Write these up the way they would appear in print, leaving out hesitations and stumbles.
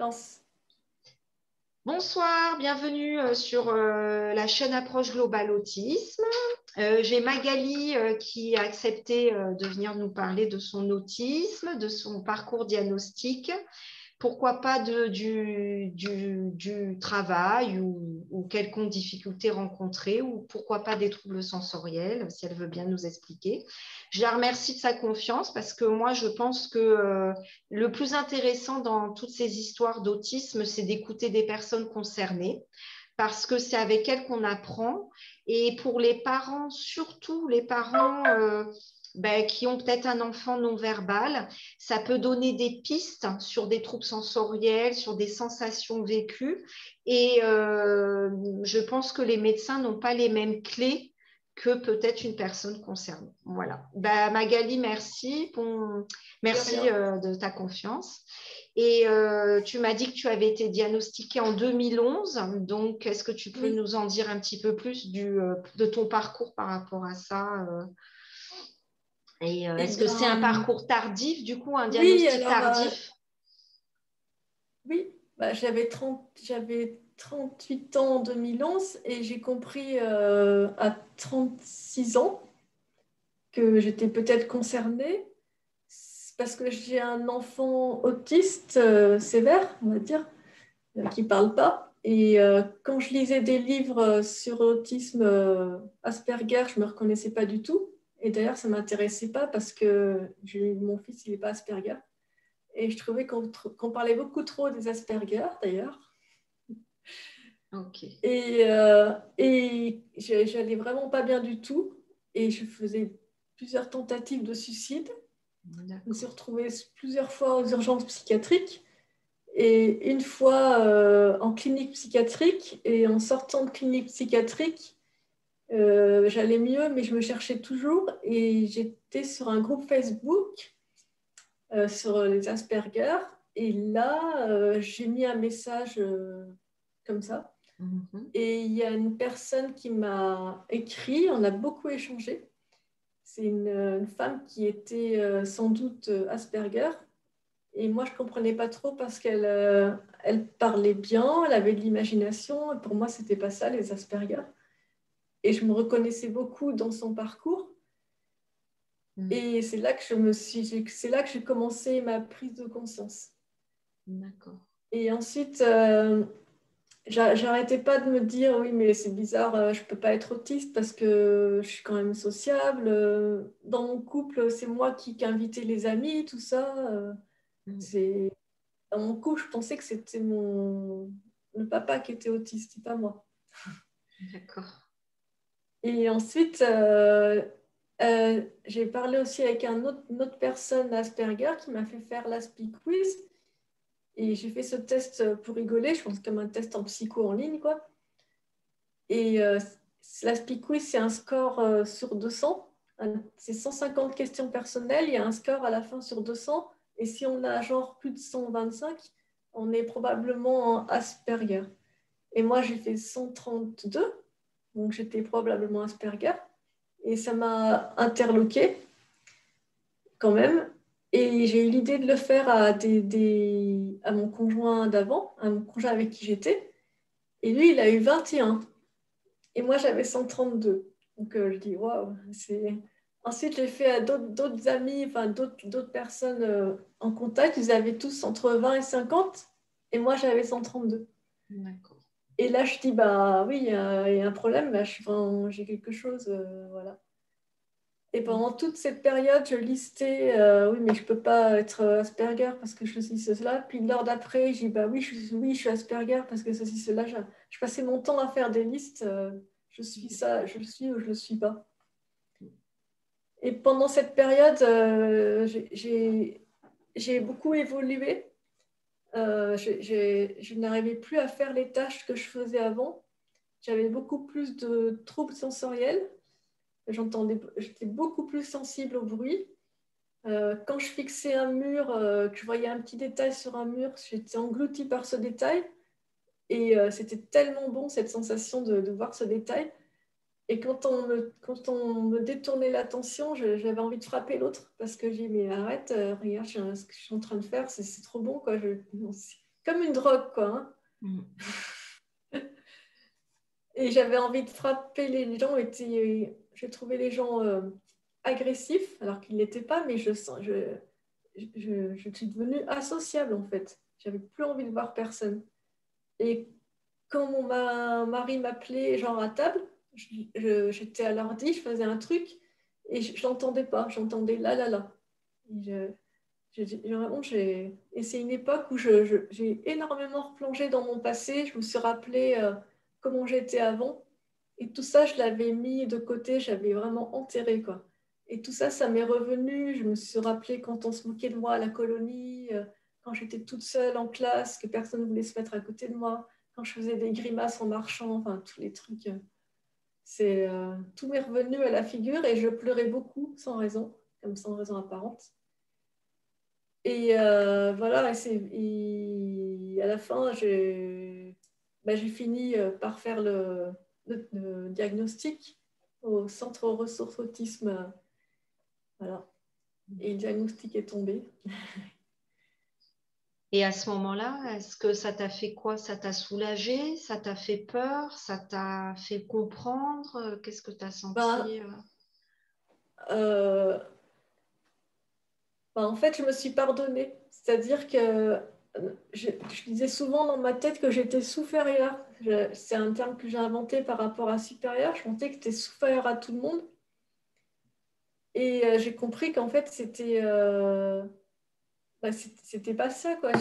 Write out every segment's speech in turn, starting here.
Lance. Bonsoir, bienvenue sur la chaîne Approche Globale Autisme. J'ai Magali qui a accepté de venir nous parler de son autisme, de son parcours diagnostique. Pourquoi pas du travail ou quelconque difficulté rencontrée, ou pourquoi pas des troubles sensoriels, si elle veut bien nous expliquer. Je la remercie de sa confiance parce que moi, je pense que le plus intéressant dans toutes ces histoires d'autisme, c'est d'écouter des personnes concernées parce que c'est avec elles qu'on apprend. Et pour les parents, surtout les parents qui ont peut-être un enfant non verbal, ça peut donner des pistes sur des troubles sensoriels, sur des sensations vécues. Et je pense que les médecins n'ont pas les mêmes clés que peut-être une personne concernée. Voilà. Magali, merci. Merci de ta confiance. Et tu m'as dit que tu avais été diagnostiquée en 2011. Donc, est-ce que tu peux nous en dire un petit peu plus de ton parcours par rapport à ça Et est-ce que c'est un parcours tardif, du coup, un diagnostic tardif? Oui, j'avais 38 ans en 2011 et j'ai compris à 36 ans que j'étais peut-être concernée parce que j'ai un enfant autiste sévère, on va dire, qui ne parle pas. Et quand je lisais des livres sur autisme Asperger, je ne me reconnaissais pas du tout. Et d'ailleurs, ça ne m'intéressait pas parce que mon fils, il n'est pas Asperger. Et je trouvais qu'on parlait beaucoup trop des Asperger, d'ailleurs. Okay. Et j'allais vraiment pas bien du tout. Et je faisais plusieurs tentatives de suicide. Je me suis retrouvée plusieurs fois aux urgences psychiatriques. Et une fois en clinique psychiatrique. Et en sortant de clinique psychiatrique, j'allais mieux, mais je me cherchais toujours. Et j'étais sur un groupe Facebook sur les Asperger. Et là, j'ai mis un message comme ça. Et il y a une personne qui m'a écrit, on a beaucoup échangé. C'est une femme qui était sans doute Asperger. Et moi, je ne comprenais pas trop parce qu'elle elle parlait bien, elle avait de l'imagination. Pour moi, ce n'était pas ça, les Asperger. Et je me reconnaissais beaucoup dans son parcours. Et c'est là que c'est là que j'ai commencé ma prise de conscience. D'accord. Et ensuite, j'arrêtais pas de me dire, oui, mais c'est bizarre, je peux pas être autiste parce que je suis quand même sociable. Dans mon couple, c'est moi qui ai invité les amis, tout ça. Dans mon couple, je pensais que c'était le papa qui était autiste, c'est pas moi. D'accord. Et ensuite, j'ai parlé aussi avec une autre personne Asperger qui m'a fait faire l'Aspi Quiz. Et j'ai fait ce test pour rigoler, je pense comme un test en psycho en ligne, quoi. Et l'Aspi Quiz, c'est un score sur 200. C'est 150 questions personnelles, il y a un score à la fin sur 200. Et si on a genre plus de 125, on est probablement en Asperger. Et moi, j'ai fait 132, donc j'étais probablement Asperger. Et ça m'a interloquée quand même. Et j'ai eu l'idée de le faire à mon conjoint d'avant, à mon conjoint avec qui j'étais. Et lui, il a eu 21. Et moi, j'avais 132. Donc, je dis, waouh, c'est... Ensuite, j'ai fait à d'autres amis, enfin, d'autres personnes en contact. Ils avaient tous entre 20 et 50. Et moi, j'avais 132. D'accord. Et là, je dis, bah oui, il y a un problème. Là, j'ai quelque chose, voilà. Et pendant toute cette période, je listais, oui, mais je ne peux pas être Asperger parce que ceci, cela. Puis l'heure d'après, j'ai dit, bah oui, je suis Asperger parce que ceci, cela. Je passais mon temps à faire des listes. Je suis ça, je le suis ou je ne le suis pas. Et pendant cette période, j'ai beaucoup évolué. Je n'arrivais plus à faire les tâches que je faisais avant. J'avais beaucoup plus de troubles sensoriels. J'étais beaucoup plus sensible au bruit. Quand je fixais un mur, que je voyais un petit détail sur un mur, j'étais engloutie par ce détail. Et c'était tellement bon, cette sensation de voir ce détail. Et quand on me détournait l'attention, j'avais envie de frapper l'autre parce que j'ai dit, mais arrête, regarde ce que je suis en train de faire, c'est trop bon, quoi. comme une drogue, quoi. Hein. Et j'avais envie de frapper les gens. Je trouvais les gens agressifs, alors qu'ils ne l'étaient pas, mais je suis devenue associable, en fait. J'avais plus envie de voir personne. Et quand mon mari m'appelait, genre à table, j'étais à l'ordi, je faisais un truc, et je l'entendais pas. J'entendais là, là, là. Et c'est une époque où j'ai énormément replongé dans mon passé. Je me suis rappelé comment j'étais avant. Et tout ça, je l'avais mis de côté. J'avais vraiment enterré, quoi. Et tout ça, ça m'est revenu. Je me suis rappelé quand on se moquait de moi à la colonie, quand j'étais toute seule en classe, que personne ne voulait se mettre à côté de moi, quand je faisais des grimaces en marchant, enfin, tous les trucs. Tout m'est revenu à la figure et je pleurais beaucoup sans raison, comme sans raison apparente. Et voilà, à la fin, j'ai fini par faire le diagnostic au centre ressources autisme. Voilà. Et le diagnostic est tombé. Et à ce moment-là, est-ce que ça t'a fait quoi? Ça t'a soulagé? Ça t'a fait peur? Ça t'a fait comprendre? Qu'est-ce que tu as Ben, senti? euh, en fait, je me suis pardonnée. C'est-à-dire que je disais souvent dans ma tête que j'étais supérieure. C'est un terme que j'ai inventé par rapport à supérieur. Je pensais que j'étais supérieure à tout le monde. Et j'ai compris qu'en fait, c'était pas ça, quoi.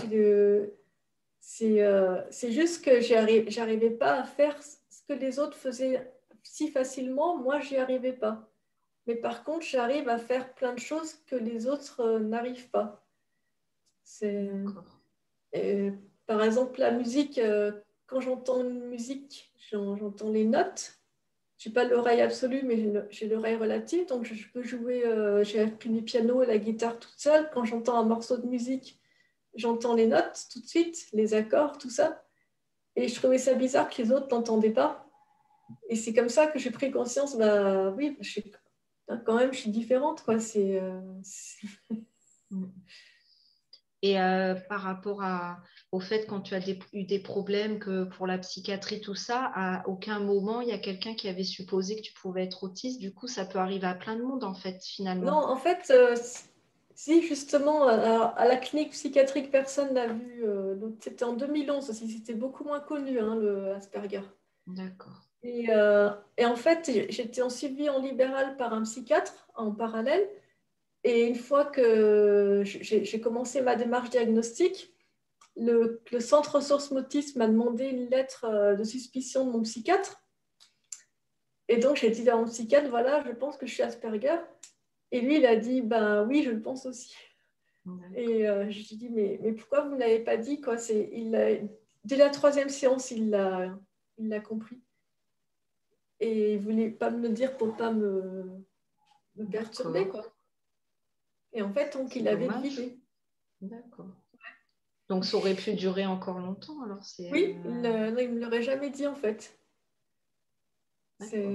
C'est juste que j'arrivais pas à faire ce que les autres faisaient si facilement. Moi, j'y arrivais pas. Mais par contre, j'arrive à faire plein de choses que les autres n'arrivent pas. C'est, euh, Par exemple, la musique, quand j'entends une musique, j'entends les notes. Je n'ai pas l'oreille absolue, mais j'ai l'oreille relative. Donc, je peux jouer, j'ai appris du piano et la guitare toute seule. Quand j'entends un morceau de musique, j'entends les notes tout de suite, les accords, tout ça. Et je trouvais ça bizarre que les autres n'entendaient pas. Et c'est comme ça que j'ai pris conscience, bah oui, quand même, je suis différente, quoi. Et par rapport au fait, quand tu as eu des problèmes que pour la psychiatrie, tout ça, à aucun moment, il y a quelqu'un qui avait supposé que tu pouvais être autiste. Du coup, ça peut arriver à plein de monde, en fait, Non, finalement. en fait, si justement, à la clinique psychiatrique, personne n'a vu. Donc, c'était en 2011 aussi, c'était beaucoup moins connu, hein, le Asperger. D'accord. Et en fait, j'étais en suivi en libéral par un psychiatre en parallèle. Et une fois que j'ai commencé ma démarche diagnostique, le centre ressources motisme m'a demandé une lettre de suspicion de mon psychiatre. Et donc, j'ai dit à mon psychiatre, voilà, je pense que je suis Asperger. Et lui, il a dit, ben oui, je le pense aussi. Et je lui ai dit, mais pourquoi vous ne l'avez pas dit, quoi? Dès la troisième séance, il l'a compris. Et il ne voulait pas me le dire pour ne pas me perturber, quoi. Et en fait, donc, C'est il avait dommage. deviné. D'accord. Donc, ça aurait pu durer encore longtemps, alors Oui, il ne me l'aurait jamais dit, en fait. C'est...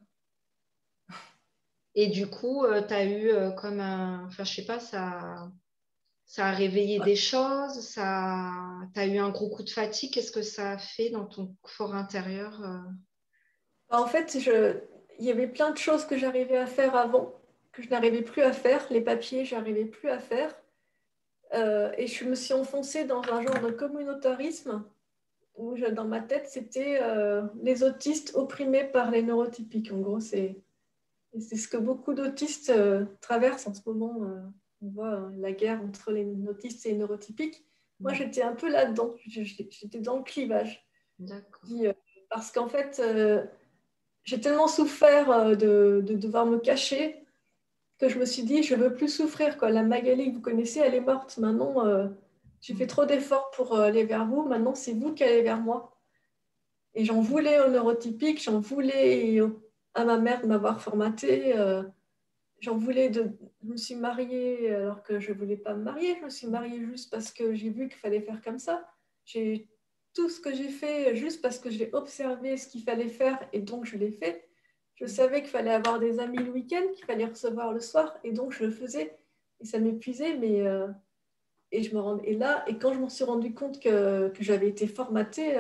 Et du coup, tu as eu comme un... Enfin, je sais pas, ça a réveillé des choses, tu as eu un gros coup de fatigue. Qu'est-ce que ça a fait dans ton fort intérieur? En fait, il y avait plein de choses que j'arrivais à faire avant, que je n'arrivais plus à faire. Les papiers, je n'arrivais plus à faire. Et je me suis enfoncée dans un genre de communautarisme où, dans ma tête, c'était les autistes opprimés par les neurotypiques. En gros, c'est ce que beaucoup d'autistes traversent en ce moment. On voit la guerre entre les autistes et les neurotypiques. Moi, j'étais un peu là-dedans. J'étais dans le clivage. D'accord. Parce qu'en fait, j'ai tellement souffert de devoir me cacher que je me suis dit, je ne veux plus souffrir, quoi. La Magali que vous connaissez, elle est morte. Maintenant, j'ai fait trop d'efforts pour aller vers vous. Maintenant, c'est vous qui allez vers moi. Et j'en voulais au neurotypique, j'en voulais à ma mère de m'avoir formatée. J'en voulais Je me suis mariée alors que je ne voulais pas me marier. Je me suis mariée juste parce que j'ai vu qu'il fallait faire comme ça. J'ai tout ce que j'ai fait juste parce que j'ai observé ce qu'il fallait faire et donc je l'ai fait. Je savais qu'il fallait avoir des amis le week-end, qu'il fallait recevoir le soir et donc je le faisais. Et ça m'épuisait, mais Et quand je m'en suis rendu compte que j'avais été formatée,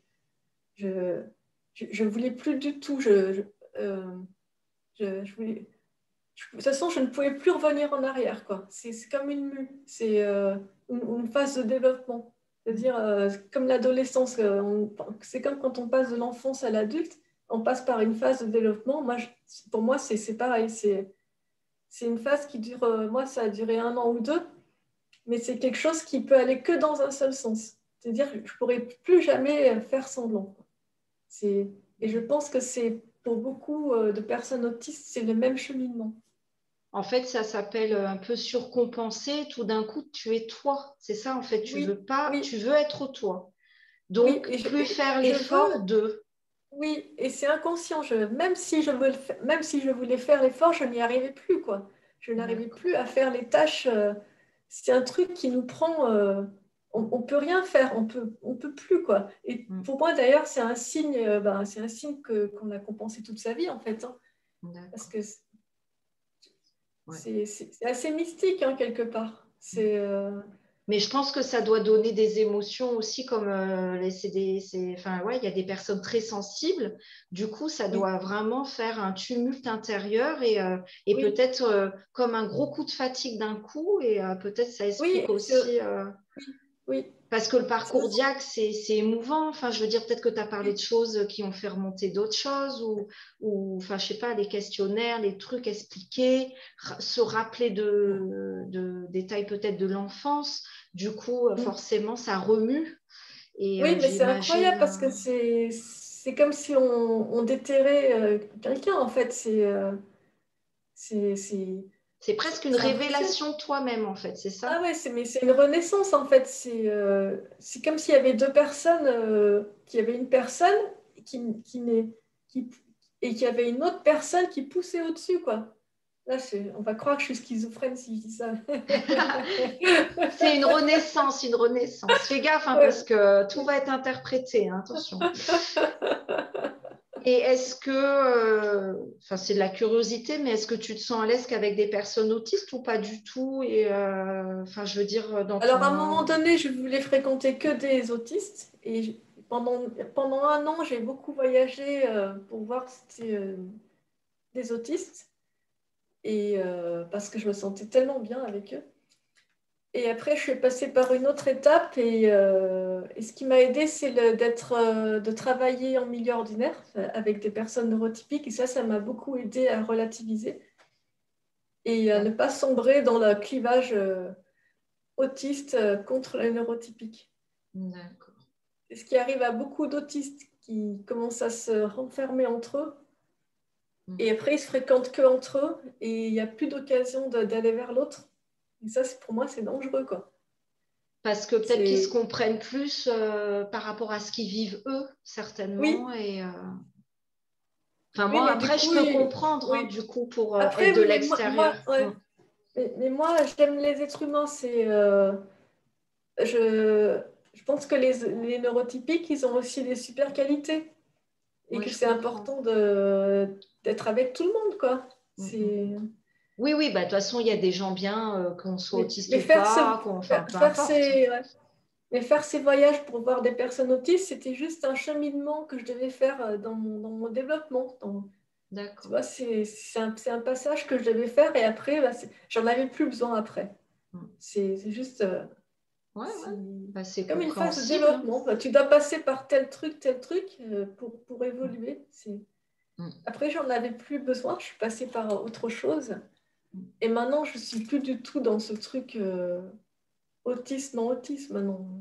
je voulais plus du tout. Je voulais, de toute façon, je ne pouvais plus revenir en arrière, quoi. C'est comme une mue. C'est une phase de développement. C'est-à-dire, comme l'adolescence, c'est comme quand on passe de l'enfance à l'adulte, on passe par une phase de développement. Pour moi, c'est pareil. C'est une phase qui dure, moi, ça a duré 1 an ou 2, mais c'est quelque chose qui peut aller que dans un seul sens. C'est-à-dire que je ne pourrais plus jamais faire semblant. Et je pense que c'est pour beaucoup de personnes autistes, c'est le même cheminement. En fait, ça s'appelle un peu surcompenser. Tout d'un coup, tu es toi. C'est ça, en fait. Tu Oui, veux pas, oui, tu veux être toi. oui. Donc, plus faire Je l'effort veux, de. oui, et c'est inconscient. Même si même si je voulais faire l'effort, je n'y arrivais plus, quoi. Je n'arrivais D'accord. plus à faire les tâches. C'est un truc qui nous prend. On peut rien faire. On peut plus, quoi. Et Mm. pour moi, d'ailleurs, c'est un signe qu'on a compensé toute sa vie, en fait, hein, parce D'accord. que Ouais. c'est assez mystique, hein, quelque part. Mais je pense que ça doit donner des émotions aussi, comme enfin, ouais, il y a des personnes très sensibles. Du coup, ça Oui, doit vraiment faire un tumulte intérieur et oui, peut-être comme un gros coup de fatigue d'un coup. Et peut-être ça oui, explique aussi. oui, oui. Parce que le C'est parcours aussi- DIAC, c'est émouvant. Enfin, je veux dire, peut-être que tu as parlé de oui, choses qui ont fait remonter d'autres choses ou, enfin, je sais pas, les questionnaires, les trucs expliqués, se rappeler de détails peut-être de l'enfance. Du coup, mm. forcément, ça remue. Et Oui, mais c'est incroyable j'imagine. parce que c'est comme si on déterrait quelqu'un, en fait. C'est c'est- C'est presque une c'est impressionnant. révélation de toi-même, en fait, c'est ça? Ah ouais, mais c'est une renaissance, en fait. C'est comme s'il y avait deux personnes, qu'il y avait une personne qui, n'est- qui, et qu'il y avait une autre personne qui poussait au-dessus, quoi. Là, on va croire que je suis schizophrène si je dis ça. C'est une renaissance, une renaissance. Fais gaffe, hein, parce Ouais. que tout va être interprété, hein, attention. Et est-ce que, enfin c'est de la curiosité, mais est-ce que tu te sens à l'aise qu'avec des personnes autistes ou pas du tout? Et enfin, je veux dire, dans Alors, à un moment ton... donné, je voulais fréquenter que des autistes. Pendant 1 an, j'ai beaucoup voyagé pour voir des autistes. Parce que je me sentais tellement bien avec eux. Et après, je suis passée par une autre étape. Et ce qui m'a aidée, c'est de travailler en milieu ordinaire avec des personnes neurotypiques. Et ça m'a beaucoup aidée à relativiser et à ne pas sombrer dans le clivage autiste contre les neurotypiques. D'accord. C'est ce qui arrive à beaucoup d'autistes qui commencent à se renfermer entre eux. Et après, ils se fréquentent que entre eux et il n'y a plus d'occasion d'aller vers l'autre. Et ça, pour moi, c'est dangereux, quoi. Parce que peut-être qu'ils se C'est... comprennent plus par rapport à ce qu'ils vivent eux, certainement. Oui, Et enfin, oui, moi, mais du après, je coup, peux comprendre, hein, oui. du coup, pour être Après, de mais l'extérieur. ouais. Mais moi, j'aime les êtres humains. Je, je pense que les neurotypiques, ils ont aussi des super qualités et Oui, que je c'est comprends. important d'être avec tout le monde, quoi. Mm, mm. C'est... Oui, oui, bah, de toute façon, il y a des gens bien, qu'on soit autiste Mais ou pas, enfin, peu importe. mais faire ces voyages pour voir des personnes autistes, c'était juste un cheminement que je devais faire dans mon développement. Tu D'accord. vois, c'est un passage que je devais faire et après, j'en avais plus besoin après. Mm. C'est juste Ouais, ouais. c'est Bah, c'est comme une phase de compréhensible, hein. développement. Bah, tu dois passer par tel truc pour évoluer. Mm. Après, j'en avais plus besoin, je suis passée par autre chose. Mm. Et maintenant, je suis plus du tout dans ce truc autiste, non autiste. Maintenant,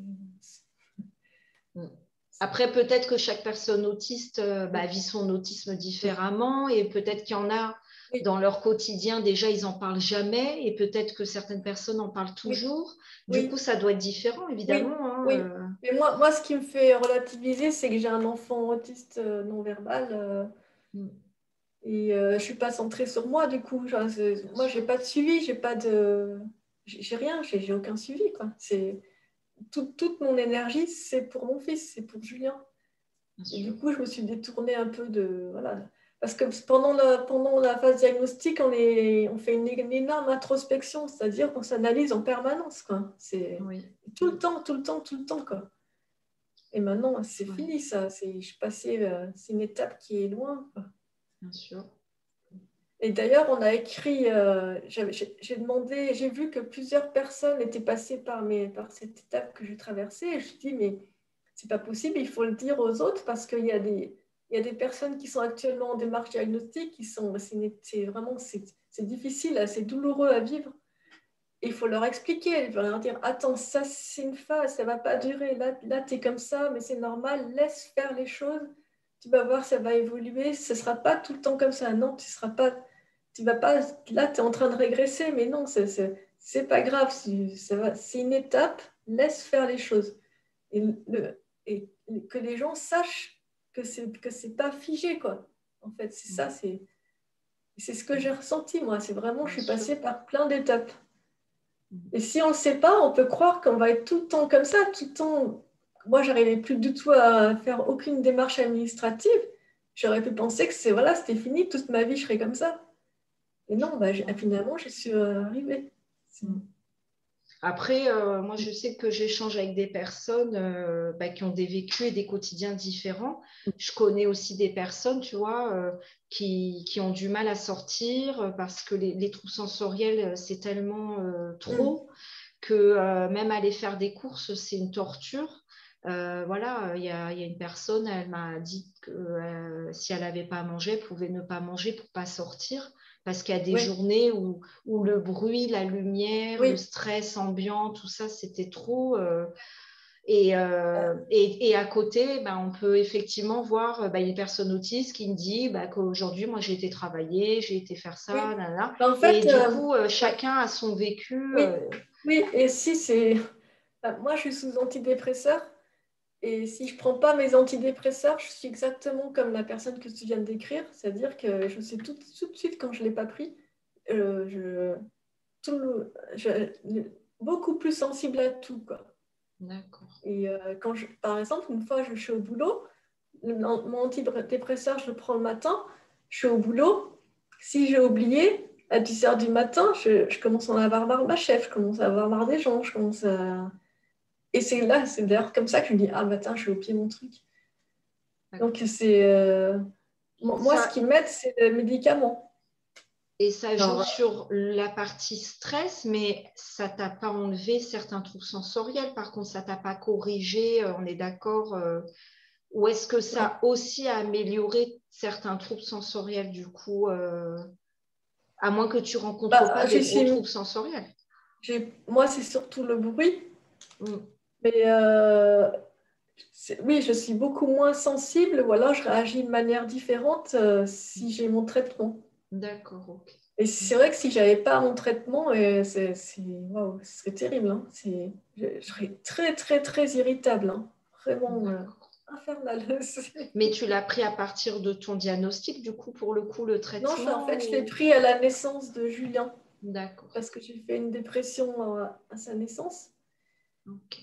Mm. Après, peut-être que chaque personne autiste bah, vit son autisme oui, différemment et peut-être qu'il y en a oui, dans leur quotidien, déjà, ils n'en parlent jamais et peut-être que certaines personnes en parlent oui, toujours. Du coup, oui, ça doit être différent, oui, évidemment, hein, oui. Mais moi, ce qui me fait relativiser, c'est que j'ai un enfant autiste non verbal. Mm. Et je suis pas centrée sur moi, du coup. Genre, Bien moi, sûr, j'ai pas de suivi, j'ai rien, j'ai aucun suivi, quoi. Toute mon énergie, c'est pour mon fils, c'est pour Julien. bien Et sûr. du coup, je me suis détournée un peu de, voilà. Parce que pendant la phase diagnostique, on fait une énorme introspection, c'est-à-dire qu'on s'analyse en permanence, quoi. C'est tout le temps, tout le temps, tout le temps, quoi. Et maintenant, c'est fini, ça. Je suis passée, c'est une étape qui est loin, quoi. Bien sûr. Et d'ailleurs, on a écrit, j'ai demandé, j'ai vu que plusieurs personnes étaient passées par cette étape que j'ai traversée. Et je me dis, mais c'est pas possible, il faut le dire aux autres parce qu'il y a des personnes qui sont actuellement en démarche diagnostique, c'est difficile, c'est douloureux à vivre. Et il faut leur expliquer, il faut leur dire, attends, ça c'est une phase, ça va pas durer. Là tu es comme ça, mais c'est normal, laisse faire les choses. Tu vas voir, ça va évoluer. Ce ne sera pas tout le temps comme ça. Non, tu vas pas, là, tu es en train de régresser, mais non, c'est pas grave. C'est une étape, laisse faire les choses. Et, et que les gens sachent que c'est pas figé, quoi. En fait, c'est ça, c'est ce que j'ai ressenti, moi. C'est vraiment, je suis passée par plein d'étapes. Et si on ne le sait pas, on peut croire qu'on va être tout le temps comme ça, tout le temps. Moi, j'arrivais plus du tout à faire aucune démarche administrative. J'aurais pu penser que c'était fini, toute ma vie, je serais comme ça. Et non, finalement, je suis arrivée. Après, moi, je sais que j'échange avec des personnes qui ont des vécus et des quotidiens différents. Je connais aussi des personnes, tu vois, qui ont du mal à sortir parce que les troubles sensoriels, c'est tellement trop que même aller faire des courses, c'est une torture. Voilà, il y a une personne, elle m'a dit que si elle n'avait pas à manger, elle pouvait ne pas manger pour ne pas sortir. Parce qu'il y a des journées où le bruit, la lumière, le stress ambiant, tout ça, c'était trop. Et à côté, on peut effectivement voir une personne autiste qui me dit qu'aujourd'hui, moi, j'ai été travailler, j'ai été faire ça, là. En fait, et du coup, chacun a son vécu. Oui, et si c'est... Moi, je suis sous antidépresseur. Et si je ne prends pas mes antidépresseurs, je suis exactement comme la personne que tu viens de décrire. C'est-à-dire que je sais tout de suite quand je ne l'ai pas pris. Beaucoup plus sensible à tout, quoi. D'accord. Et par exemple, une fois, je suis au boulot, mon antidépresseur, je le prends le matin, je suis au boulot. Si j'ai oublié, à 10 heures du matin, je commence à en avoir marre de ma chef, je commence à avoir marre des gens, je commence à... Et c'est d'ailleurs comme ça que je me dis, ah, matin, je vais oublier mon truc. Donc, moi, ce qui m'aide, c'est le médicament. Et ça joue sur la partie stress, mais ça t'a pas enlevé certains troubles sensoriels. Par contre, ça t'a pas corrigé, on est d'accord. Ou est-ce que ça aussi a amélioré certains troubles sensoriels du coup, à moins que tu rencontres pas des gros troubles sensoriels? Moi, c'est surtout le bruit. Mais oui, je suis beaucoup moins sensible, ou alors je réagis de manière différente si j'ai mon traitement. D'accord, ok. Et c'est vrai que si je n'avais pas mon traitement, waouh, ce serait terrible. Hein. Je serais très, très, très irritable. Hein. Vraiment infernal. Mais tu l'as pris à partir de ton diagnostic, du coup, pour le coup, le traitement? Non, en fait, je l'ai pris à la naissance de Julien. D'accord. Parce que j'ai fait une dépression à sa naissance. Ok.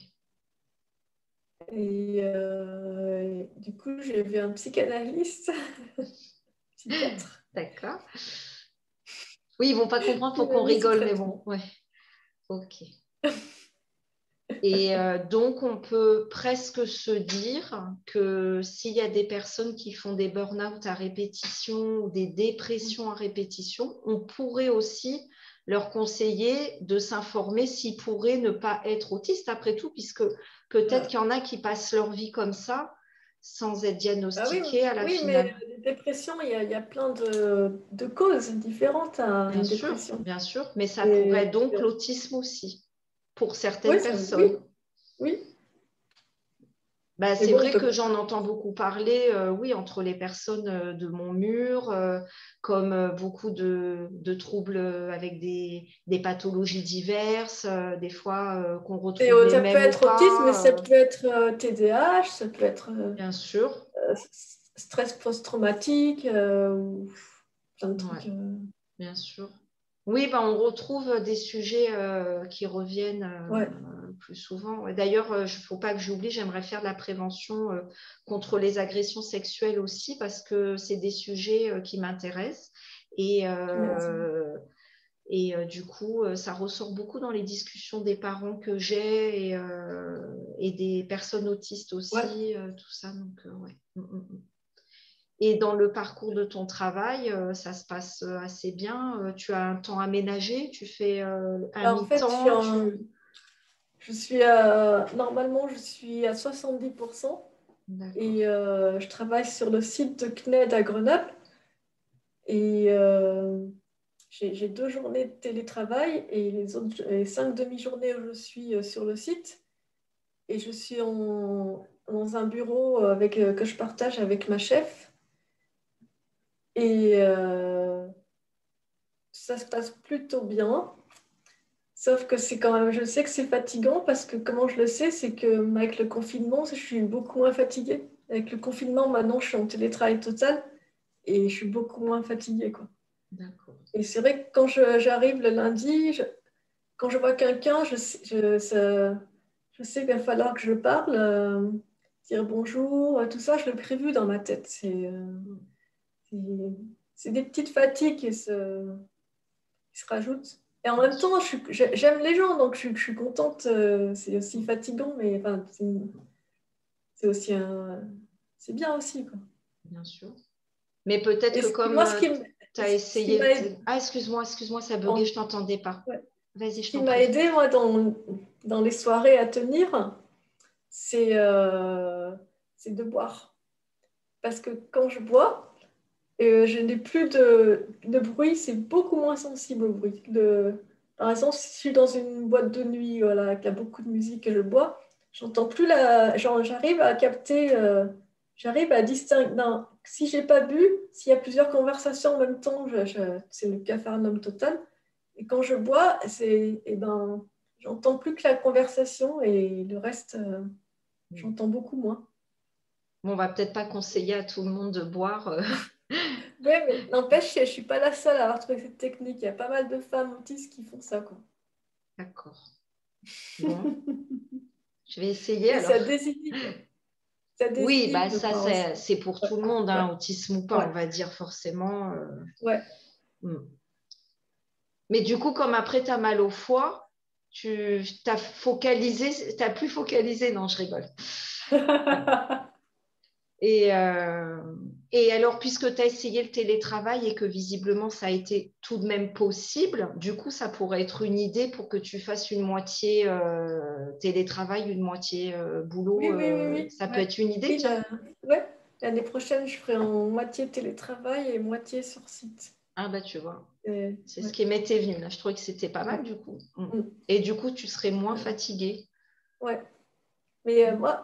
Et du coup, j'ai vu un psychanalyste, psychiatre. D'accord. Oui, ils ne vont pas comprendre pour qu'on rigole, mais bon, ouais. Ok. Et donc, on peut presque se dire que s'il y a des personnes qui font des burn-out à répétition ou des dépressions à répétition, on pourrait aussi leur conseiller de s'informer s'ils pourraient ne pas être autistes après tout, puisque peut-être qu'il y en a qui passent leur vie comme ça sans être diagnostiqués à la finale. Mais les dépressions, il y a plein de causes différentes à une dépression. Bien sûr, mais ça pourrait être donc l'autisme aussi, pour certaines personnes. Oui. C'est vrai que j'en entends beaucoup parler, oui, entre les personnes de mon mur, comme beaucoup de troubles avec des pathologies diverses, des fois qu'on retrouve les mêmes ou pas. Ça peut être autisme, mais ça peut être TDAH, ça peut être bien sûr. Stress post-traumatique, ou plein de trucs. Bien sûr. Oui, ben, on retrouve des sujets qui reviennent Ouais. plus souvent. Ouais. D'ailleurs, il ne faut pas que j'oublie, j'aimerais faire de la prévention contre les agressions sexuelles aussi parce que c'est des sujets qui m'intéressent. Et, du coup, ça ressort beaucoup dans les discussions des parents que j'ai et des personnes autistes Ouais. aussi, tout ça. Donc, ouais. Et dans le parcours de ton travail, ça se passe assez bien. Tu as un temps aménagé, tu fais un En fait, mi-temps, normalement, je suis à 70% D'accord. et je travaille sur le site de CNED à Grenoble. Et j'ai 2 journées de télétravail et les 5 demi-journées où je suis sur le site. Et je suis dans un bureau que je partage avec ma chef. Et ça se passe plutôt bien. Sauf que c'est quand même, je sais que c'est fatigant parce que comment je le sais, c'est que avec le confinement, je suis beaucoup moins fatiguée. Avec le confinement, maintenant, je suis en télétravail total et je suis beaucoup moins fatiguée, quoi. D'accord. Et c'est vrai que quand j'arrive le lundi, quand je vois quelqu'un, je sais qu'il va falloir que je parle, dire bonjour, tout ça, je l'ai prévu dans ma tête. C'est- c'est des petites fatigues qui se rajoutent. Et en même temps, j'aime les gens, donc je suis contente. C'est aussi fatigant, mais enfin, c'est aussi c'est bien aussi, quoi. Bien sûr. Mais peut-être Et que comme moi, tu as ce qui essayé m'a de... Ah, excuse-moi, ça a bugué, en- je ne t'entendais pas. ouais, Vas-y, ce je qui t'en m'a prie. aidé, moi, dans les soirées à tenir, c'est c'est de boire. Parce que quand je bois, je n'ai plus de bruit, c'est beaucoup moins sensible au bruit. Par exemple, si je suis dans une boîte de nuit voilà, qui a beaucoup de musique et je bois, j'entends plus j'arrive à capter, j'arrive à distinguer. Non, si j'ai pas bu, s'il y a plusieurs conversations en même temps, c'est le capharnaüm total. Et quand je bois, j'entends plus que la conversation et le reste, j'entends beaucoup moins. Bon, on va peut-être pas conseiller à tout le monde de boire. Oui, mais n'empêche, je ne suis pas la seule à avoir trouvé cette technique. Il y a pas mal de femmes autistes qui font ça, quoi. D'accord. Bon, je vais essayer Et alors. ça désinhibe. Ça Oui, bah désinhibe de ça, boire aussi. c'est pour Ouais, tout le monde, ouais, hein, autisme ou pas, ouais. on va dire forcément. Ouais. Hmm. Mais du coup, comme après, tu as mal au foie, tu t'as focalisé, t'as plus focalisé, non, je rigole. Et, euh, et alors, puisque tu as essayé le télétravail et que visiblement ça a été tout de même possible, du coup, ça pourrait être une idée pour que tu fasses une moitié télétravail, une moitié boulot. Oui, oui, oui, oui. Ça peut Ouais. être une idée, Oui, tiens. ouais. L'année prochaine, je ferai en moitié télétravail et moitié sur site. Ah bah tu vois, c'est ce Ouais, qui m'était venu. Là, je trouvais que c'était pas ouais. mal du coup. Mm. Mm. Et du coup, tu serais moins Ouais. fatigué. Ouais. Mais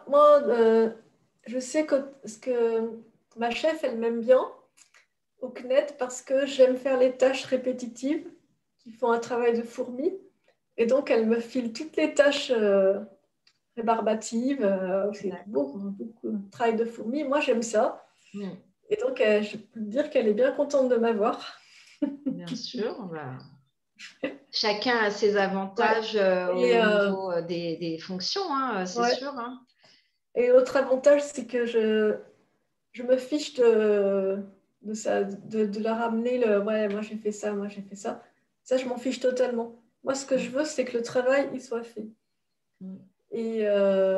je sais que ma chef, elle m'aime bien au CNED parce que j'aime faire les tâches répétitives qui font un travail de fourmi. Et donc, elle me file toutes les tâches rébarbatives. C'est D'accord. beaucoup de travail de fourmi. Moi, j'aime ça. Mm. Et donc, je peux dire qu'elle est bien contente de m'avoir. Bien sûr, bah, chacun a ses Ouais. avantages Et, au niveau des fonctions, hein, c'est ouais. sûr. Hein. Et l'autre avantage, c'est que je me fiche de ça, de leur ramener ouais, moi j'ai fait ça, moi j'ai fait ça. Ça, je m'en fiche totalement. Moi, ce que je Mm. veux, c'est que le travail, il soit fait. Mm. Et,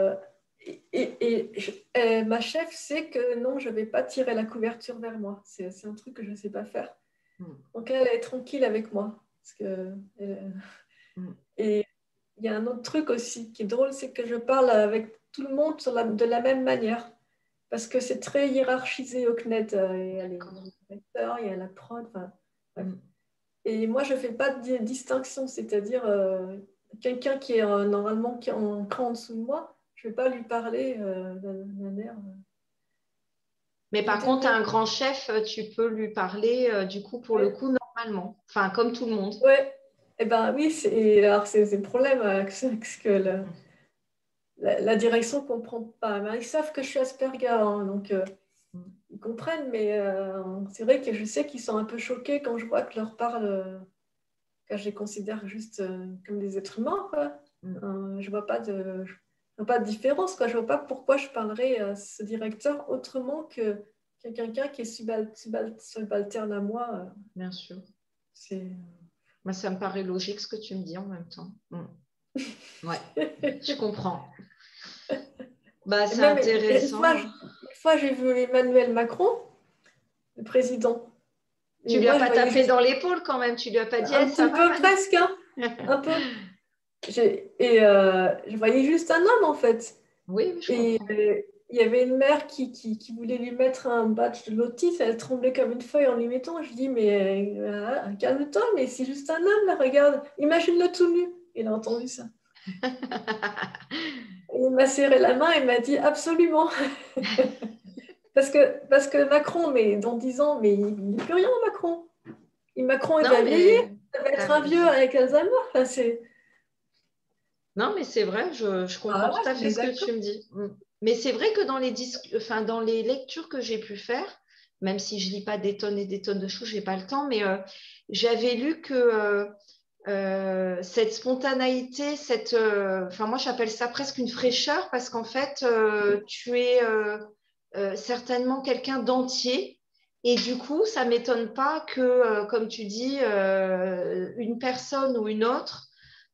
ma chef sait que non, je ne vais pas tirer la couverture vers moi. C'est un truc que je ne sais pas faire. Mm. Donc, elle est tranquille avec moi. Mm. Et il y a un autre truc aussi qui est drôle, c'est que je parle avec tout le monde de la même manière. Parce que c'est très hiérarchisé au CNED. Il y a les D'accord. directeurs, il y a la prod. Enfin, bref. Mm. Et moi, je ne fais pas de distinction. C'est-à-dire, quelqu'un qui est normalement qui est en cran en dessous de moi, je ne vais pas lui parler d'un air. Mais par J'étais contre, à venue. un grand chef, tu peux lui parler du coup pour le Ouais. coup normalement, enfin comme tout le monde. Ouais. Eh ben oui, alors c'est le problème c'est que la direction ne comprend pas. Mais ils savent que je suis Asperger, hein, donc Mm. ils comprennent, mais c'est vrai que je sais qu'ils sont un peu choqués quand je vois que je leur parle. car je les considère juste comme des êtres humains, quoi. Je vois pas de différence, quoi. Je vois pas pourquoi je parlerais à ce directeur autrement que quelqu'un qui est subalterne à moi. Bien sûr. C'est... Moi, ça me paraît logique ce que tu me dis en même temps. Ouais, je comprends. Bah, c'est intéressant. Une fois, j'ai vu Emmanuel Macron, le président. Tu lui as pas tapé dans l'épaule quand même, tu lui as pas dit un ça petit peu va, presque, hein, un peu. Je voyais juste un homme en fait. Oui, je comprends. Il y avait une mère qui voulait lui mettre un badge de lotis, elle tremblait comme une feuille en lui mettant. Je dis, mais calme-toi, mais c'est juste un homme là, regarde, imagine-le tout nu. Il a entendu ça. Il m'a serré la main et m'a dit absolument. parce que Macron, mais dans 10 ans, mais il n'est plus rien, Macron. Macron, il va vieillir, ça va être un vieux avec Alzheimer. Là, non, mais c'est vrai, je comprends tout à fait ce que tu me dis. Mais c'est vrai que dans les lectures que j'ai pu faire, même si je lis pas des tonnes et des tonnes de choses, j'ai pas le temps, mais j'avais lu que cette spontanéité, moi j'appelle ça presque une fraîcheur parce qu'en fait, tu es certainement quelqu'un d'entier. Et du coup, ça ne m'étonne pas que, comme tu dis, une personne ou une autre,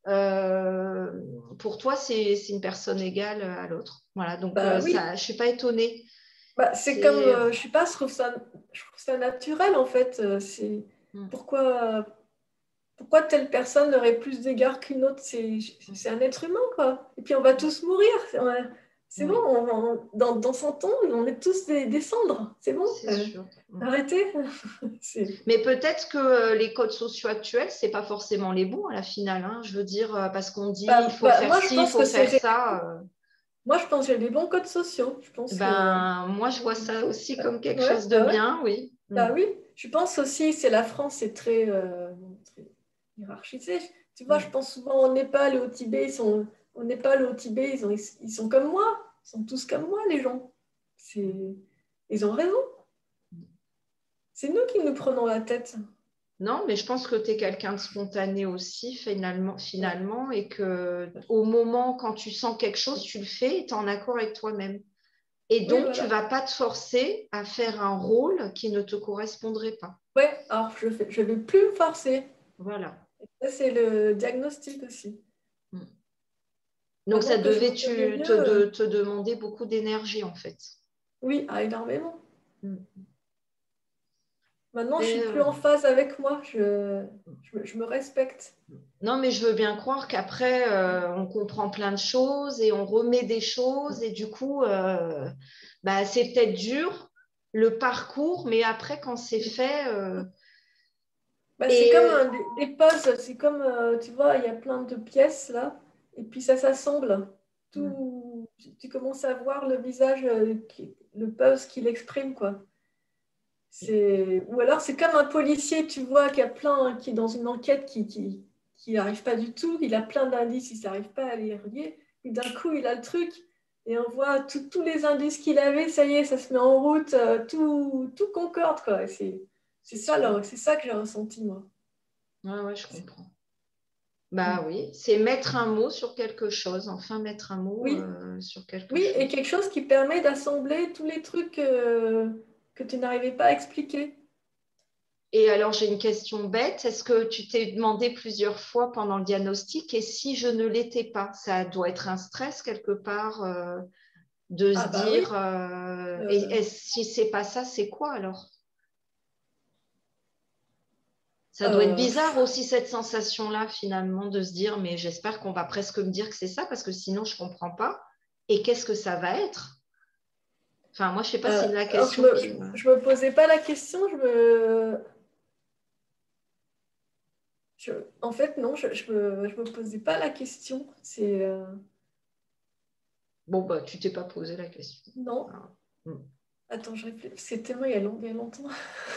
pour toi, c'est une personne égale à l'autre. Voilà, donc oui. je ne suis pas étonnée. C'est comme, je sais pas, je trouve ça naturel en fait. Pourquoi telle personne aurait plus d'égards qu'une autre? C'est un être humain, quoi. Et puis on va tous mourir. C'est bon, dans 100 ans, on est tous des cendres. C'est bon. C'est sûr. Arrêtez. Mais peut-être que les codes sociaux actuels, c'est pas forcément les bons à la finale. Hein. Je veux dire, parce qu'on dit il faut faire ci, il faut faire ça. Moi, je pense que j'ai des bons codes sociaux. Moi, je vois ça aussi comme quelque chose de bien, oui. Oui, je pense aussi, c'est la France, c'est très hiérarchisé. Tu vois, je pense souvent au Népal et au Tibet, ils sont comme moi. Ils sont tous comme moi, les gens. Ils ont raison. C'est nous qui nous prenons la tête. Non, mais je pense que tu es quelqu'un de spontané aussi, finalement, et que au moment, quand tu sens quelque chose, tu le fais et tu es en accord avec toi-même. Et donc, tu ne vas pas te forcer à faire un rôle qui ne te correspondrait pas. Oui, alors je ne vais plus me forcer. Voilà. Et ça, c'est le diagnostic aussi. Donc, ça devait te demander beaucoup d'énergie, en fait. Oui, énormément. Maintenant, je ne suis plus en phase avec moi. Je me respecte. Non, mais je veux bien croire qu'après, on comprend plein de choses et on remet des choses. Et du coup, c'est peut-être dur, le parcours, mais après, quand c'est fait... c'est comme des puzzles. C'est comme, tu vois, il y a plein de pièces là. Et puis ça s'assemble. Tu commences à voir le visage, le puzzle qu'il exprime, quoi. Ou alors c'est comme un policier, tu vois, qui est dans une enquête qui n'arrive pas du tout, il a plein d'indices, il n'arrive pas à les relier, et d'un coup il a le truc, et on voit tous les indices qu'il avait, ça y est, ça se met en route, tout concorde, quoi. C'est ça que j'ai ressenti, moi. Ouais, je comprends. Oui, c'est mettre un mot sur quelque chose, enfin mettre un mot sur quelque chose. Oui, et quelque chose qui permet d'assembler tous les trucs que tu n'arrivais pas à expliquer. Et alors, j'ai une question bête. Est-ce que tu t'es demandé plusieurs fois pendant le diagnostic, et si je ne l'étais pas, ça doit être un stress quelque part de se dire, oui. Et si c'est pas ça, c'est quoi alors? Ça doit être bizarre aussi cette sensation-là finalement de se dire, mais j'espère qu'on va presque me dire que c'est ça, parce que sinon je comprends pas. Et qu'est-ce que ça va être? Enfin, moi, je sais pas si la question. Je me posais pas la question, en fait, non, je me posais pas la question. Bon, tu t'es pas posé la question. Non. Attends, je réfléchis. C'est tellement il y a longtemps.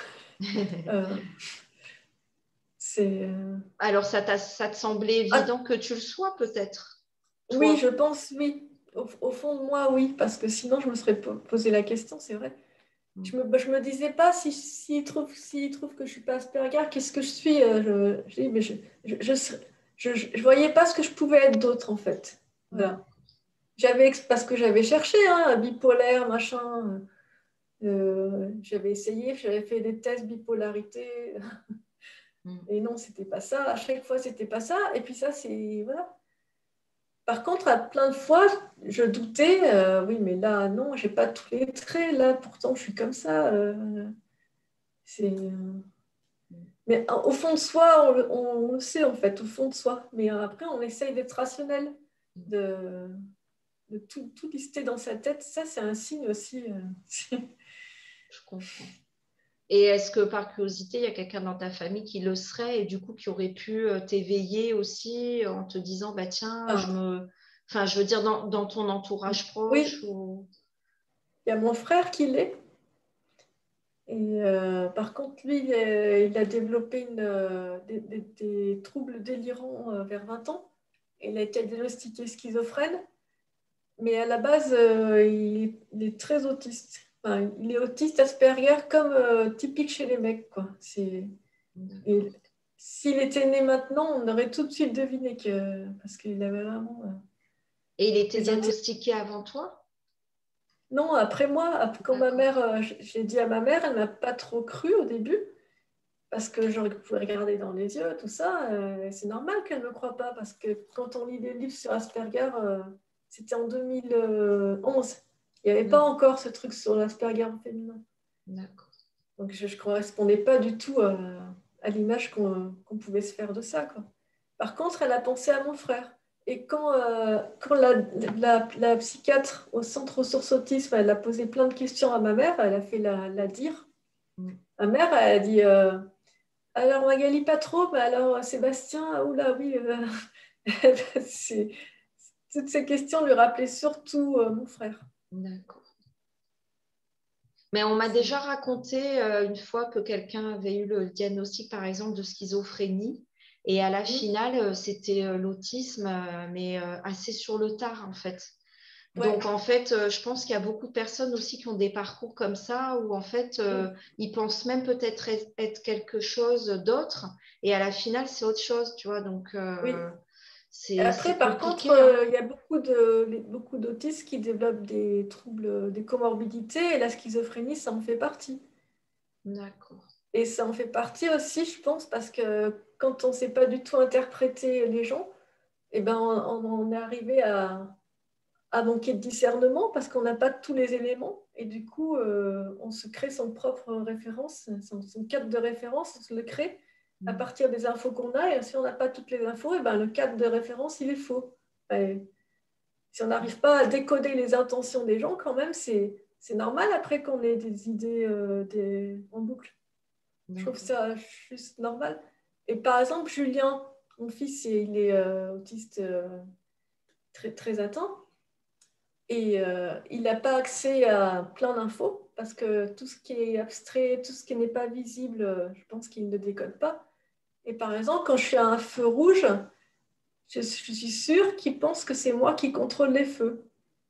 Alors, ça te semblait évident que tu le sois, peut-être? Oui, je pense, oui. Au fond de moi, oui, parce que sinon, je me serais posé la question, c'est vrai. Je me disais pas s'il trouve que je suis pas Asperger, qu'est-ce que je suis je dis, mais je voyais pas ce que je pouvais être d'autre en fait. Voilà. Parce que j'avais cherché, hein, bipolaire, machin. J'avais essayé, j'avais fait des tests bipolarité. Et non, c'était pas ça. À chaque fois, c'était pas ça. Et puis ça, c'est voilà. Par contre, à plein de fois, je doutais. Oui, mais là, non, j'ai pas tous les traits. Là, pourtant, je suis comme ça. C'est. Mais au fond de soi, on le sait en fait, au fond de soi. Mais après, on essaye d'être rationnel, de tout lister dans sa tête. Ça, c'est un signe aussi. Je comprends. Et est-ce que par curiosité, il y a quelqu'un dans ta famille qui le serait et du coup qui aurait pu t'éveiller aussi en te disant, bah tiens, enfin, je veux dire, dans ton entourage proche Oui, ou... il y a mon frère qui l'est. Et par contre, lui, il a développé des troubles délirants vers 20 ans. Il a été diagnostiqué schizophrène, mais à la base, il est très autiste. Enfin, il est autiste Asperger comme typique chez les mecs, quoi. Et s'il était né maintenant, on aurait tout de suite deviné parce qu'il avait vraiment Et il était des intérêts. diagnostiqué avant toi? Non, après moi, quand ma D'accord. mère, j'ai dit à ma mère, elle m'a pas trop cru au début. Parce que je pouvais regarder dans les yeux, tout ça. C'est normal qu'elle ne me croie pas, parce que quand on lit des livres sur Asperger, c'était en 2011. Il n'y avait pas encore ce truc sur l'Asperger féminin. D'accord. Donc je ne correspondais pas du tout à l'image qu'on pouvait se faire de ça, quoi. Par contre, elle a pensé à mon frère. Et quand la psychiatre au centre ressources autisme, elle a posé plein de questions à ma mère, elle a fait la dire. Ma mère, elle a dit... alors Magali, pas trop, mais alors Sébastien, oula, oui, toutes ces questions lui rappelaient surtout mon frère. D'accord. Mais on m'a déjà raconté une fois que quelqu'un avait eu le diagnostic, par exemple, de schizophrénie. Et à la finale, c'était l'autisme, mais assez sur le tard, en fait. Donc, Ouais. en fait, je pense qu'il y a beaucoup de personnes aussi qui ont des parcours comme ça, où en fait, ils pensent même peut-être être quelque chose d'autre. Et à la finale, c'est autre chose, tu vois. Donc, Oui. Et c'est après, par contre, compliqué, hein. il y a beaucoup d'autistes qui développent des troubles, des comorbidités, et la schizophrénie, ça en fait partie. D'accord. Et ça en fait partie aussi, je pense, parce que quand on ne sait pas du tout interpréter les gens, eh ben, on est arrivé à manquer de discernement parce qu'on n'a pas tous les éléments. Et du coup, on se crée son propre référence, son cadre de référence, on se le crée à partir des infos qu'on a. Et si on n'a pas toutes les infos, et ben, le cadre de référence, il est faux. Et si on n'arrive pas à décoder les intentions des gens, quand même, c'est normal après qu'on ait des idées en boucle. Je trouve ça juste normal. Et par exemple, Julien, mon fils, il est autiste très, très atteint. Et il n'a pas accès à plein d'infos parce que tout ce qui est abstrait, tout ce qui n'est pas visible, je pense qu'il ne décode pas. Et par exemple, quand je suis à un feu rouge, je suis sûre qu'il pense que c'est moi qui contrôle les feux.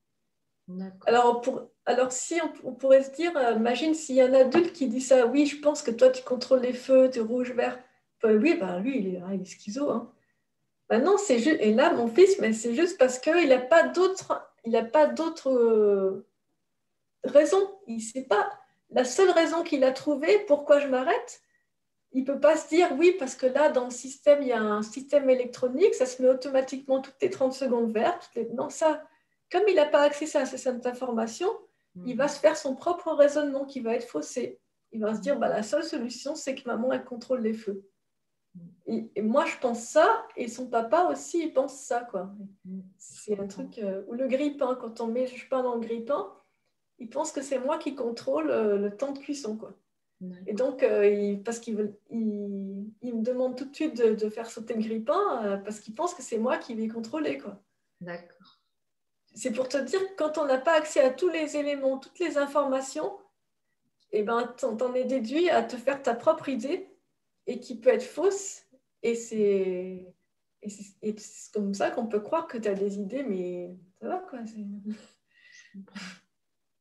Alors si on pourrait se dire, imagine s'il y a un adulte qui dit ça, oui, je pense que toi tu contrôles les feux, tu es rouge, vert. Oui, ben, lui, il est schizo. Hein. Ben non, c'est juste. Et là, mon fils, mais c'est juste parce qu'il n'a pas d'autres. Il n'a pas d'autres raison. Il sait pas. La seule raison qu'il a trouvée, pourquoi je m'arrête, il ne peut pas se dire oui, parce que là, dans le système, il y a un système électronique, ça se met automatiquement toutes les 30 secondes vert. Non, ça, comme il n'a pas accès à cette information, il va se faire son propre raisonnement qui va être faussé. Il va se dire bah, la seule solution, c'est que maman, elle contrôle les feux. Et moi, je pense ça, et son papa aussi, il pense ça. Quoi. C'est un truc. Ou le grille-pain, quand on met je pain dans le grille-pain, il pense que c'est moi qui contrôle le temps de cuisson. Quoi. Et donc, parce il me demande tout de suite de faire sauter le grille-pain parce qu'il pense que c'est moi qui vais contrôler. Quoi. D'accord. C'est pour te dire que quand on n'a pas accès à tous les éléments, toutes les informations, eh ben, t'en es déduit à te faire ta propre idée et qui peut être fausse. Et c'est comme ça qu'on peut croire que tu as des idées, mais ça va quoi.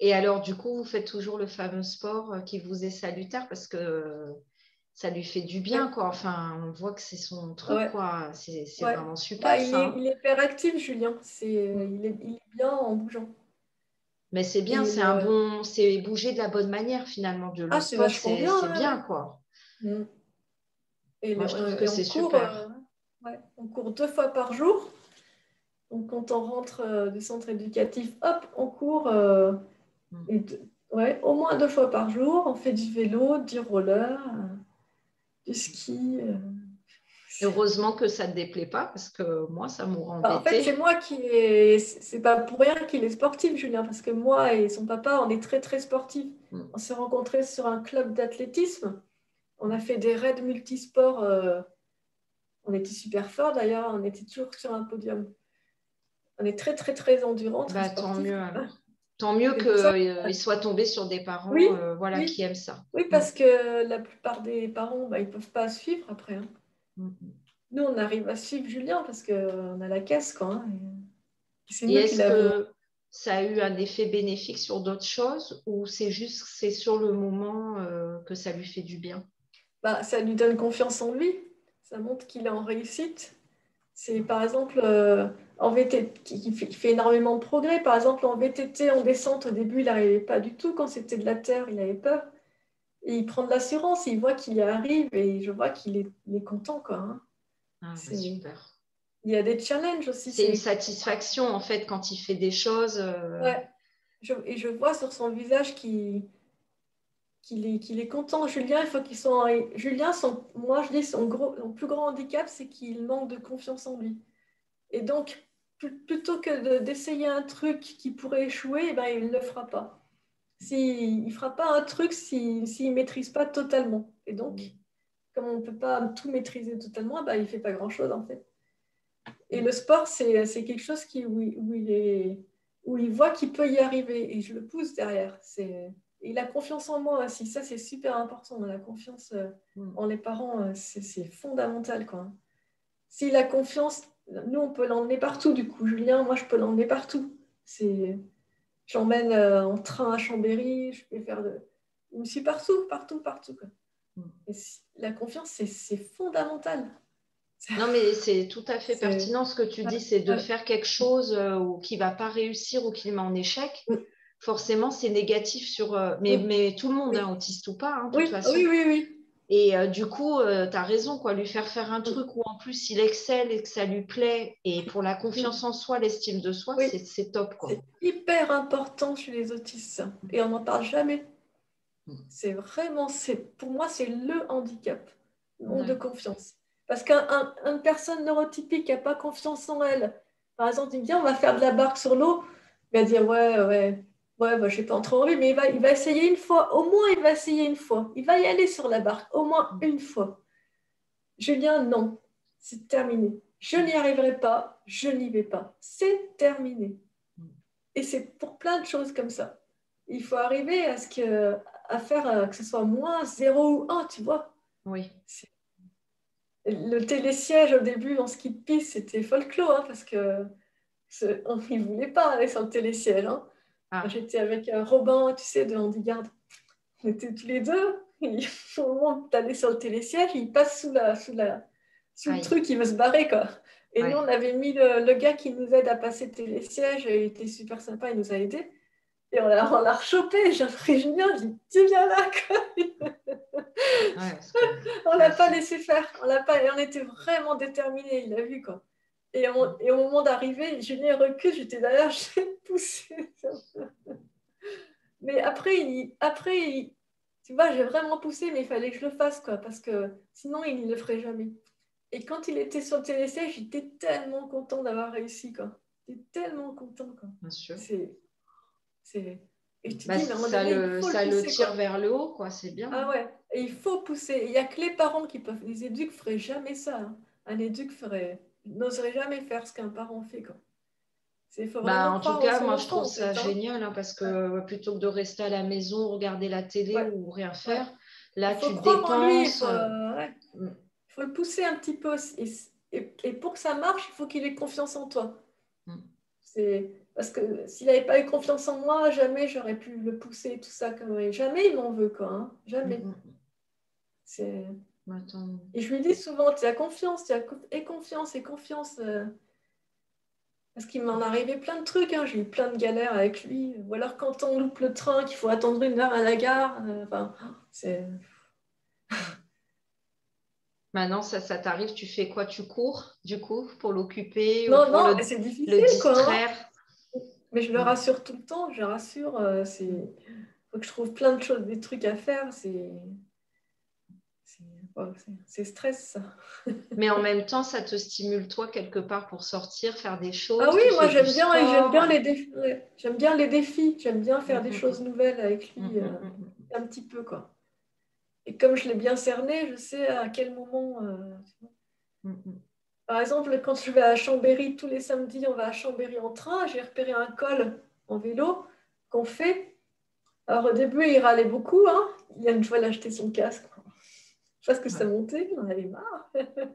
Et alors, du coup, vous faites toujours le fameux sport qui vous est salutaire parce que ça lui fait du bien, Ouais, quoi. Enfin, on voit que c'est son truc, ouais, quoi. C'est ouais. vraiment Bah, super, ça, hein. il est hyper actif, Julien. Mm. Il est bien en bougeant. Mais c'est bien, Et c'est bouger de la bonne manière, finalement. Le ah, c'est sport, vachement bien. c'est Ouais, bien, quoi. ouais. Mm. Moi, je trouve que Et c'est super. ouais, on court 2 fois par jour. Donc, quand on rentre du centre éducatif, hop, on court Mm. ouais, au moins 2 fois par jour. On fait du vélo, du roller, du ski. Heureusement que ça ne te déplaît pas parce que moi, ça m'aurait Enfin, en fait, c'est embêté. moi qui est. C'est pas pour rien qu'il est sportif, Julien, parce que moi et son papa, on est très, très sportifs. Mm. On s'est rencontrés sur un club d'athlétisme. On a fait des raids multisports. On était super forts d'ailleurs. On était toujours sur un podium. On est très, très, très endurant, très Bah, tant sportif. mieux alors. Tant mieux C'est pour ça. qu'il soit tombé sur des parents Oui, voilà, qui oui, aiment ça. oui, Mm. parce que la plupart des parents, bah, ils ne peuvent pas suivre après, hein. Mm. Nous, on arrive à suivre Julien parce qu'on a la caisse, quoi, hein, et c'est Et nous qui est-ce l'avons. que ça a eu un effet bénéfique sur d'autres choses ou c'est juste c'est sur le moment que ça lui fait du bien? Bah, ça lui donne confiance en lui. Ça montre qu'il est en réussite. C'est par exemple en VTT, il fait énormément de progrès. Par exemple, en VTT, en descente, au début, il n'arrivait pas du tout. Quand c'était de la terre, il avait peur. Et il prend de l'assurance, il voit qu'il y arrive et je vois il est content, quoi, hein. Ah, bah, C'est... super. Il y a des challenges aussi. C'est une satisfaction en fait quand il fait des choses. Ouais. Et je vois sur son visage qu'il est content. Julien, il faut qu'il soit. Julien, moi, je dis son plus grand handicap, c'est qu'il manque de confiance en lui. Et donc, plutôt que d'essayer un truc qui pourrait échouer, eh ben, il ne le fera pas. Il ne fera pas un truc s'il ne maîtrise pas totalement. Et donc, comme on ne peut pas tout maîtriser totalement, ben, il ne fait pas grand-chose en fait. Et le sport, c'est quelque chose où il voit qu'il peut y arriver et je le pousse derrière. Il a confiance en moi aussi. Ça, c'est super important. La confiance Mm. en les parents, c'est fondamental, quoi. S'il a confiance, nous, on peut l'emmener partout, du coup. Julien, moi, je peux l'emmener partout. J'emmène en train à Chambéry, je peux faire de... Je me suis partout, partout, partout, quoi. Mm. Et la confiance, c'est fondamental. Non, mais c'est tout à fait C'est... pertinent ce que tu Ouais, dis, c'est de ouais. faire quelque chose ou qui va pas réussir ou qui met en échec. Mm, Forcément, c'est négatif sur. mm, Mais tout le monde, hein, oui, autiste ou pas, hein, de toute oui, oui, façon. oui, oui. Et du coup, tu as raison, quoi, lui faire un Mm, truc où en plus il excelle et que ça lui plaît. Et pour la confiance mm. en soi, l'estime de soi, Oui, c'est top, quoi. c'est hyper important chez les autistes, ça. Et on n'en parle jamais. Mm. C'est vraiment, pour moi, c'est le handicap, le manque de Ouais. confiance. Parce qu'une personne neurotypique qui n'a pas confiance en elle, par exemple, il me dit, on va faire de la barque sur l'eau, il va dire, ouais, bah, je n'ai pas trop envie, mais il va essayer une fois, au moins il va essayer une fois. Il va y aller sur la barque, au moins une fois. Julien, non, c'est terminé. Je n'y arriverai pas, je n'y vais pas. C'est terminé. Et c'est pour plein de choses comme ça. Il faut arriver à faire que ce soit moins 0 ou 1, tu vois. Oui. Le télésiège au début en ski de piste, c'était folklore, hein, parce que il ne voulait pas aller sur le télésiège, hein. Moi, Ah, j'étais avec Robin, tu sais, de Handigarde. On était tous les deux. Et au moment d'aller sur le télésiège, il passe sous le aïe. truc, il veut se barrer, quoi. Et nous, on Ouais. avait mis le gars qui nous aide à passer le télésiège, et il était super sympa, il nous a aidés. Et on l'a rechopé, j'ai pris Julien, j'ai dit, tu viens là, quoi. Ouais, parce que. On Ouais, l'a pas laissé faire, on l'a pas, et on était vraiment déterminés, il a vu, quoi. Et au moment d'arriver, Julien recule, j'étais derrière, je l'ai poussé. Mais tu vois, j'ai vraiment poussé, mais il fallait que je le fasse, quoi, parce que sinon, il ne le ferait jamais. Et quand il était sur le télésiège, j'étais tellement content d'avoir réussi, quoi. J'étais tellement content, quoi. bien sûr. C'est, c'est... Et je te Bah, dis, mais à un moment donné, il faut le ça le pousser, tire quoi. vers le haut, quoi. C'est bien, Ah hein. ouais, et il faut pousser. Il n'y a que les parents qui peuvent. Les éducs ne feraient jamais ça, hein. Un éduc n'oserait jamais faire ce qu'un parent fait, quoi. Il faut Bah, vraiment en tout croire en cas, son moi, je enfant, trouve en ça fait, hein. génial hein, parce que Ouais, plutôt que de rester à la maison, regarder la télé ouais, ou rien ouais. faire, là, Il faut tu te croire en lui, dépenses. ouais. Il faut le pousser un petit peu. Et pour que ça marche, il faut qu'il ait confiance en toi. Mm. Parce que s'il n'avait pas eu confiance en moi, jamais j'aurais pu le pousser, tout ça. Jamais il m'en veut, quoi. Hein. Jamais. C'est... Attends. Et je lui dis souvent, tu as confiance, et confiance, et confiance. Parce qu'il m'en arrivait plein de trucs. Hein. J'ai eu plein de galères avec lui. Ou alors quand on loupe le train, qu'il faut attendre 1 heure à la gare. Enfin, c'est... Maintenant, ça t'arrive, tu fais quoi? Tu cours, du coup, pour l'occuper ou Non, pour non, mais c'est le difficile, quoi. Hein. distraire? Mais je le rassure tout le temps. Je le rassure. Faut que je trouve plein de choses, des trucs à faire. C'est stress, ça. Mais en même temps, ça te stimule, toi, quelque part, pour sortir, faire des Ah choses. oui, Tu moi fais du j'aime bien sport. les défis. Ouais. J'aime bien les défis. J'aime bien faire des choses nouvelles avec Mm, lui, mm, mm, un petit peu, quoi. Et comme je l'ai bien cerné, je sais à quel moment. mm, mm. Par exemple, quand je vais à Chambéry, tous les samedis, on va à Chambéry en train. J'ai repéré un col en vélo qu'on fait. Alors au début, il râlait beaucoup. Hein. Il a une fois acheté son casque. Parce que ça Ouais. montait, il en avait marre.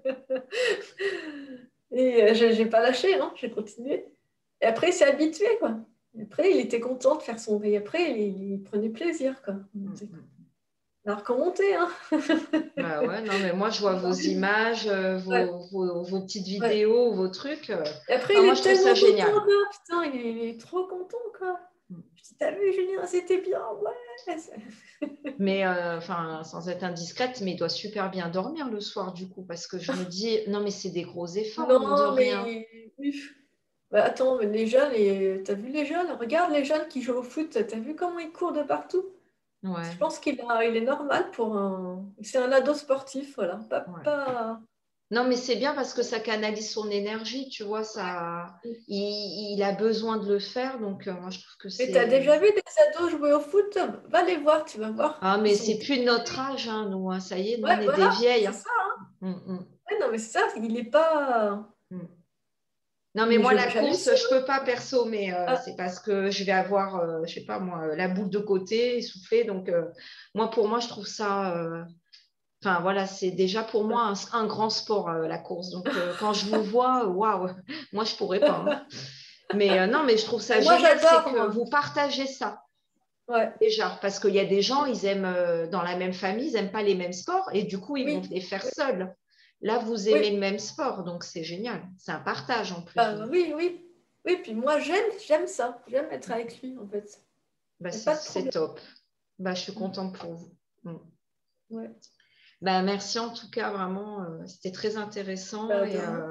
Et je n'ai pas lâché, hein. J'ai continué. Et après, il s'est habitué, quoi. Et après, il était content de faire son... Et après, il prenait plaisir, quoi. Mm, mm. Alors qu'on montait, hein. Bah ouais, non, mais moi, je vois vos images, Ouais, vos petites ouais. vidéos, vos trucs. Et après, Enfin, il moi, est je trouve ça tellement content, génial. quoi. Putain, il est trop content, quoi. Je dis, t'as vu, Julien, c'était bien, ouais. Mais, enfin, sans être indiscrète, mais il doit super bien dormir le soir, du coup, parce que je me dis, non, mais c'est des gros efforts, mine de Non, rien. mais... Oui. Bah, attends, mais les jeunes, t'as vu les jeunes? Regarde les jeunes qui jouent au foot, t'as vu comment ils courent de partout? Je Ouais, pense il est normal pour un... C'est un ado sportif, voilà. ouais. Pas... Non, mais c'est bien parce que ça canalise son énergie, tu vois, ça, il a besoin de le faire, donc moi, je trouve que Mais t'as c'est... déjà vu des ados jouer au foot? Va les voir, tu vas voir. Ah, Ils mais sont... c'est plus de notre âge, hein, nous, hein. Ça y est, nous, on Ouais, est des voilà, vieilles. c'est Hein. ça. Mm, mm, Ouais, non, mais c'est ça, il est pas... mm. Non, mais Mais moi, la course, j'hallucine. je peux pas perso, mais Ah, c'est parce que je vais avoir, je sais pas moi, la boule de côté, essoufflée. Donc, moi, pour moi, je trouve ça... Enfin, voilà, c'est déjà pour moi un grand sport, la course. Donc, quand je vous vois, waouh, moi, je pourrais pas. Hein. Mais non, mais je trouve ça mais moi, génial, c'est j'adore, que moi. vous partagez ça Ouais. déjà. Parce qu'il y a des gens, ils aiment, dans la même famille, ils n'aiment pas les mêmes sports et du coup, ils vont Oui, les faire oui, seuls. Là, vous aimez oui. le même sport, donc c'est génial. C'est un partage en plus. Bah, Donc, oui, oui. Oui, puis moi, j'aime ça. J'aime être avec lui, en fait. bah, Il n'y a pas de c'est problème. top. Bah, je suis contente pour vous. Mm. Ouais. Bah, merci en tout cas, vraiment, c'était très intéressant. Bah, de rien.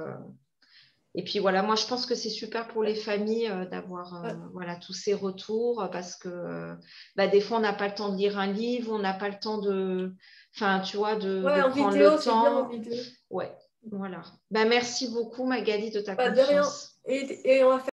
Et puis voilà, moi je pense que c'est super pour les Ouais. familles d'avoir Ouais. voilà, tous ces retours parce que bah, des fois on n'a pas le temps de lire un livre, on n'a pas le temps de, enfin tu vois, Ouais, de en prendre le vidéo, c'est bien en temps. vidéo. Ouais, voilà. Bah, merci beaucoup Magali de ta Pas de rien. confiance. Et on va